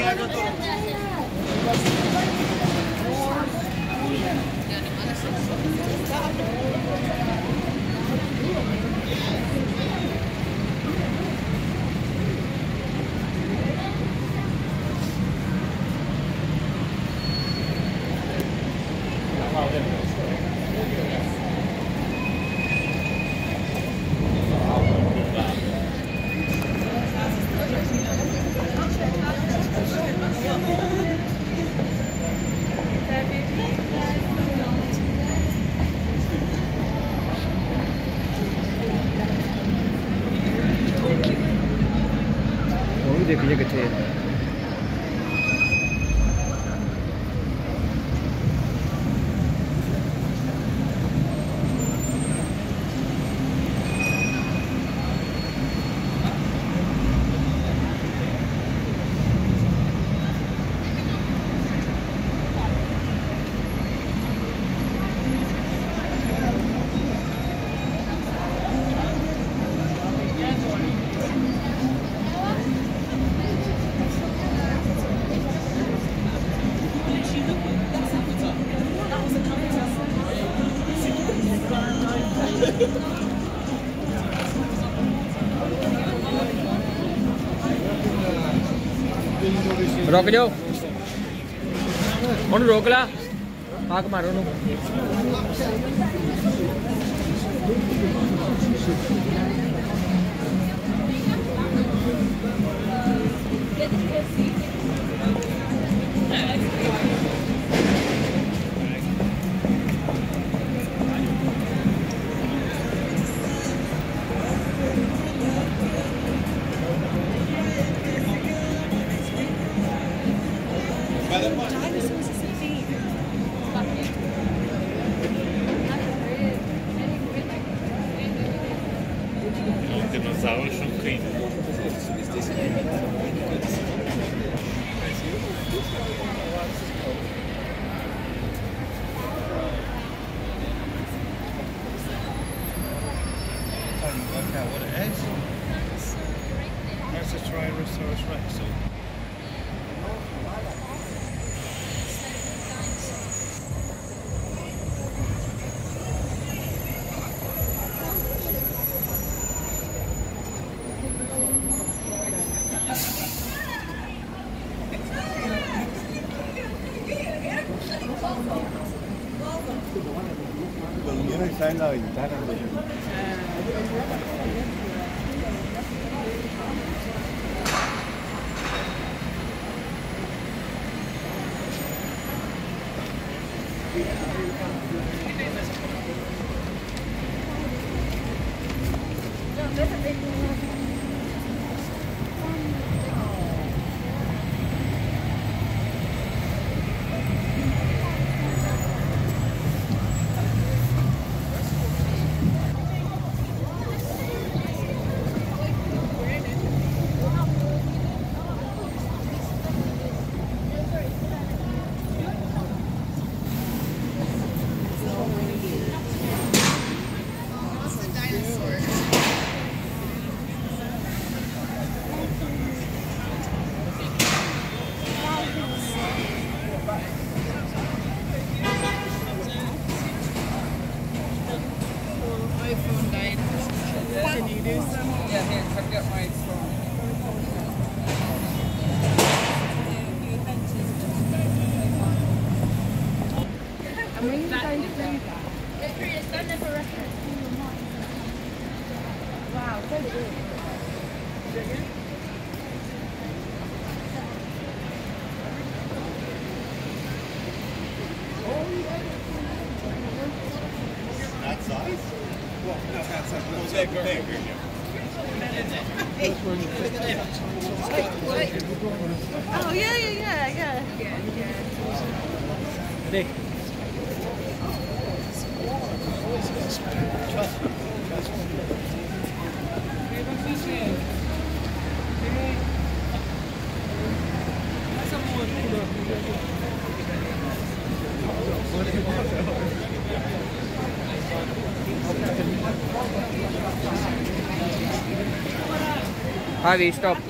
देखिए कितने है। रोक जाओ उन्हें रोक ला आग मारो Dinosaurier schon kriegen. Work out what it is. That's a Tyrannosaurus Rex. Sai lời ta đang được. Can you do some? Yeah, here, I've got my phone. And when you go through that, it's done there for reference. Wow, so good. That size? Well, no, that's like big. Oh, yeah. देख हाँ, stop